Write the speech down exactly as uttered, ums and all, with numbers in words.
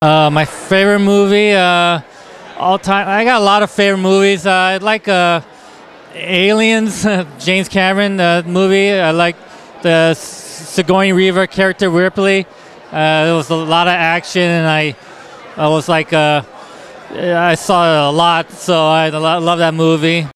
Uh, my favorite movie, uh, all time. I got a lot of favorite movies. Uh, I like uh, Aliens, James Cameron uh, movie. I like the Sigourney Weaver character Ripley. Uh, there was a lot of action, and I, I was like, uh, I saw it a lot, so I love that movie.